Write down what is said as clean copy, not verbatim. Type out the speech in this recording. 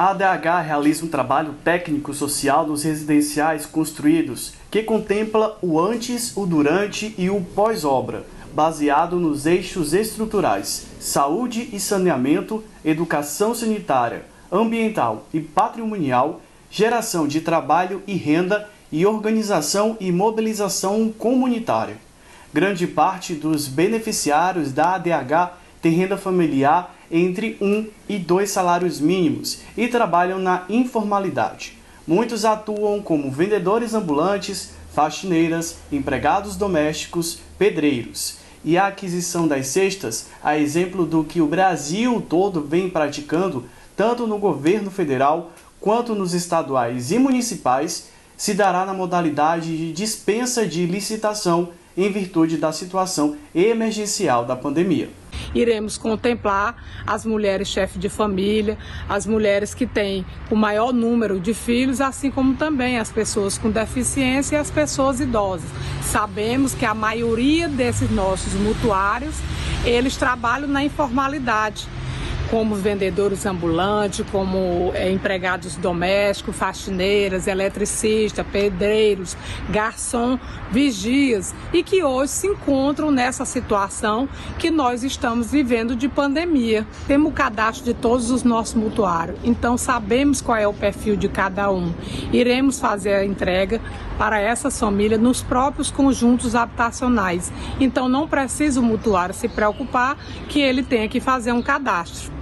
A ADH realiza um trabalho técnico-social nos residenciais construídos, que contempla o antes, o durante e o pós-obra, baseado nos eixos estruturais: saúde e saneamento, educação sanitária, ambiental e patrimonial, geração de trabalho e renda e organização e mobilização comunitária. Grande parte dos beneficiários da ADH tem renda familiar entre 1 e 2 salários mínimos e trabalham na informalidade. Muitos atuam como vendedores ambulantes, faxineiras, empregados domésticos, pedreiros. E a aquisição das cestas, a exemplo do que o Brasil todo vem praticando, tanto no governo federal quanto nos estaduais e municipais, se dará na modalidade de dispensa de licitação em virtude da situação emergencial da pandemia. Iremos contemplar as mulheres chefes de família, as mulheres que têm o maior número de filhos, assim como também as pessoas com deficiência e as pessoas idosas. Sabemos que a maioria desses nossos mutuários, eles trabalham na informalidade, como vendedores ambulantes, como empregados domésticos, faxineiras, eletricistas, pedreiros, garçom, vigias, e que hoje se encontram nessa situação que nós estamos vivendo de pandemia. Temos o cadastro de todos os nossos mutuários, então sabemos qual é o perfil de cada um. Iremos fazer a entrega para essas famílias nos próprios conjuntos habitacionais. Então não precisa o mutuário se preocupar que ele tenha que fazer um cadastro.